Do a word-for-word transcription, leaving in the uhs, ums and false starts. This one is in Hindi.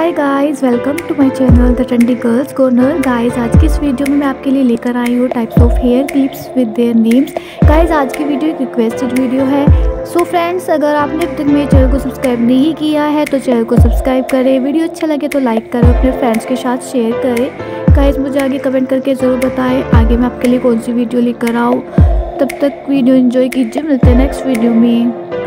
Hi guys, welcome to my channel the trendy girls corner. Guys, आज की इस वीडियो में मैं आपके लिए लेकर आई हूँ types of hair clips with their names. Guys, आज की वीडियो एक रिक्वेस्टेड वीडियो है। सो so फ्रेंड्स, अगर आपने अब तक मेरे चैनल को सब्सक्राइब नहीं किया है तो चैनल को सब्सक्राइब करें। वीडियो अच्छा लगे तो लाइक करें, अपने फ्रेंड्स के साथ शेयर करें। गाइस, मुझे आगे कमेंट करके ज़रूर बताएं आगे मैं आपके लिए कौन सी वीडियो लेकर आऊँ। तब तक वीडियो एंजॉय कीजिए, मिलते हैं नेक्स्ट वीडियो में।